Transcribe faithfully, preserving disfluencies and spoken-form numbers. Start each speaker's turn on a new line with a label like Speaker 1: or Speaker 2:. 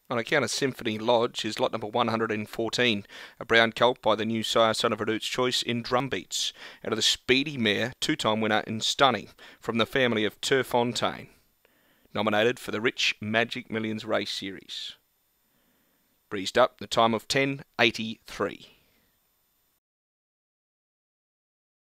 Speaker 1: On account of Symphony Lodge is lot number one hundred fourteen, a brown colt by the new sire Son of Redute's Choice in Drumbeats, out of the speedy mare, two-time winner in Stunning, from the family of Turfontaine, nominated for the Rich Magic Millions Race Series. Breezed up, the time of ten eighty-three.